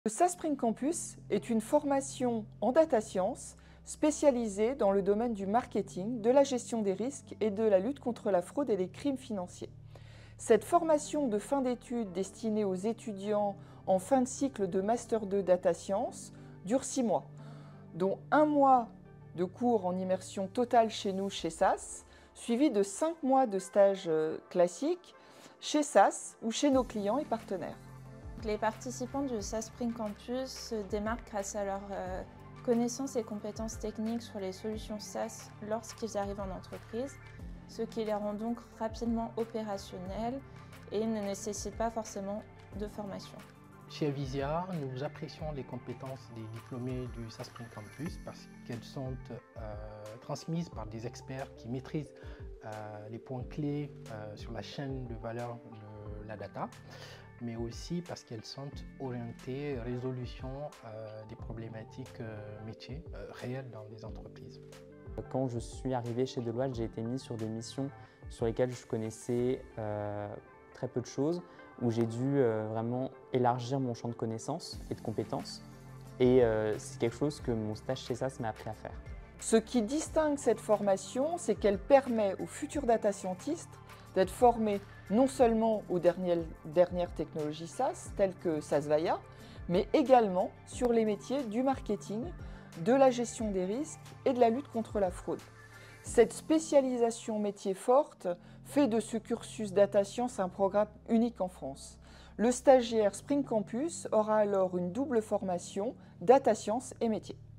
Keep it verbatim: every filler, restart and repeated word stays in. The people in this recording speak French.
Le SAS Spring Campus est une formation en data science spécialisée dans le domaine du marketing, de la gestion des risques et de la lutte contre la fraude et les crimes financiers. Cette formation de fin d'études destinée aux étudiants en fin de cycle de Master deux Data Science dure six mois, dont un mois de cours en immersion totale chez nous, chez SAS, suivi de cinq mois de stage classique chez SAS ou chez nos clients et partenaires. Les participants du SAS Spring Campus se démarquent grâce à leurs euh, connaissances et compétences techniques sur les solutions SaaS lorsqu'ils arrivent en entreprise, ce qui les rend donc rapidement opérationnels et ne nécessite pas forcément de formation. Chez Avisia, nous apprécions les compétences des diplômés du SAS Spring Campus parce qu'elles sont euh, transmises par des experts qui maîtrisent euh, les points clés euh, sur la chaîne de valeur de la data, mais aussi parce qu'elles sont orientées résolution euh, des problématiques euh, métiers euh, réelles dans les entreprises. Quand je suis arrivé chez Deloitte, j'ai été mis sur des missions sur lesquelles je connaissais euh, très peu de choses, où j'ai dû euh, vraiment élargir mon champ de connaissances et de compétences. Et euh, c'est quelque chose que mon stage chez SAS m'a appris à faire. Ce qui distingue cette formation, c'est qu'elle permet aux futurs data scientists d'être formés non seulement aux dernières, dernières technologies SaaS, telles que SAS Viya, mais également sur les métiers du marketing, de la gestion des risques et de la lutte contre la fraude. Cette spécialisation métier forte fait de ce cursus data science un programme unique en France. Le stagiaire Spring Campus aura alors une double formation data science et métier.